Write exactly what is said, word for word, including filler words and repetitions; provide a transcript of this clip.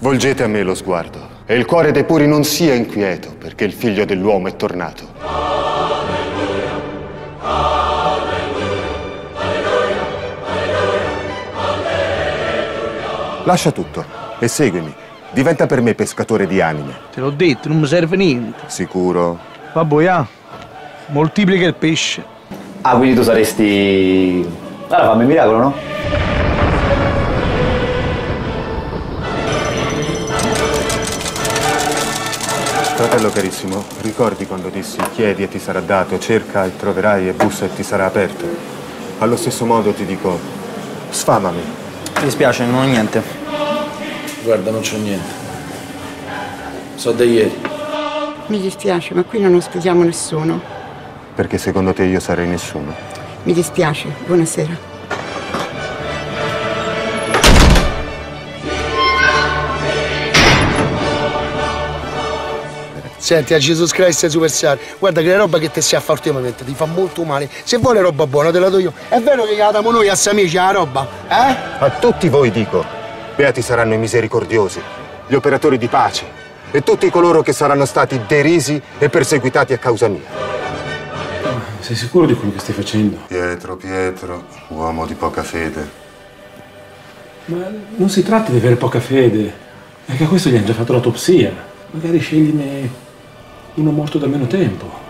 Volgete a me lo sguardo, e il cuore dei puri non sia inquieto, perché il figlio dell'uomo è tornato. Alleluia, alleluia, alleluia, alleluia. Lascia tutto e seguimi. Diventa per me pescatore di anime. Te l'ho detto, non mi serve niente. Sicuro? Vabbè, ja. Moltiplica il pesce. Ah, quindi tu saresti... Allora fammi il miracolo, no? Fratello carissimo, ricordi quando dissi chiedi e ti sarà dato, cerca e troverai e bussa e ti sarà aperto? Allo stesso modo ti dico, sfamami. Mi dispiace, non ho niente. Guarda, non c'ho niente. So da ieri. Mi dispiace, ma qui non ospitiamo nessuno. Perché secondo te io sarei nessuno? Mi dispiace, buonasera. Senti, a Jesus Christ Superstar, guarda che la roba che ti si fa ultimamente ti fa molto male. Se vuole roba buona te la do io. È vero che la diamo noi a amici la roba, eh? A tutti voi dico, beati saranno i misericordiosi, gli operatori di pace e tutti coloro che saranno stati derisi e perseguitati a causa mia. Sei sicuro di quello che stai facendo? Pietro, Pietro, uomo di poca fede. Ma non si tratta di avere poca fede, è che a questo gli hanno già fatto l'autopsia. Magari scegliene uno morto da meno tempo.